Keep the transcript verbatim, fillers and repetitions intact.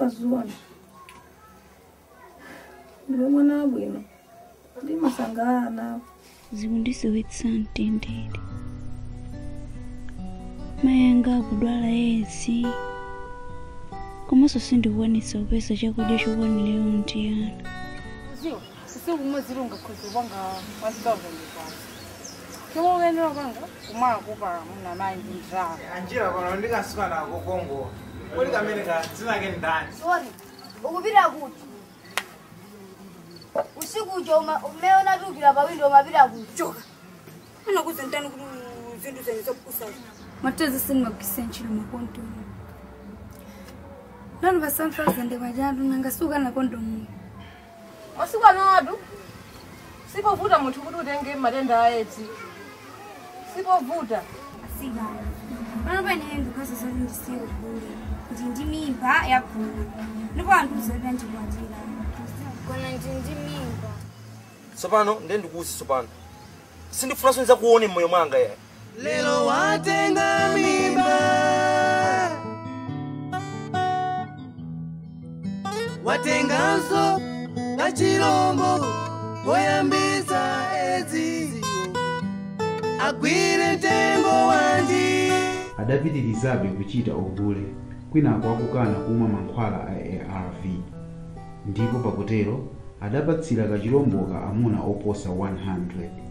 kazuwana. Ndiwe mwana wabwino. Ndimasangana. Zikundisowetsa mtendere. Mayanga akudwala yezi. Komanso sindikuonetsa upeza chakudya chokwanira mtiyana. Ziwa, sisi kumwezilunga khozi wanga one thousand kwanza. Kimo wenera kwanga kumala kupa muna mai ndinzala. Anjira kono ndikasuka nako Kongo. Kuli kamene ka zinake ndani. Sorry. Ukupita kuti. Usiku ujo umeona tukira pa window mapita kuchoka. Ana kuzentana kuti zindu zenzo kusaza. Matezi sini makisenchira makonto. Nanu ba one thousand kwajandu nangasuka na kondomu. Masuka nadu. Sipovuta munthu kuti utenge matenda aetsi. Sipovuta. Asiga. Mana bane ndikaza zali ndisiyo kule. Kuti ndimimba yakuna. Ndipo anthu zali ndikuatira. Kona ndimimba. Sopano ndendikusi sopano. Sindifuna sonza kuone moyo mwanga yeye. Lelo watenga mimba. Watenganso na chirombo oyambisa ezi agwire mtengo wanji. Adapitirizabe kuchita ogule kwinako akukana kumwa mankhwala a A R V ndipo pakutero adapatsira kachiromboka amuna oposa one hundred.